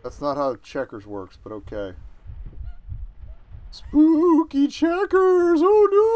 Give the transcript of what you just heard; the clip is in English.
That's not how checkers works, but okay. Spooky checkers! Oh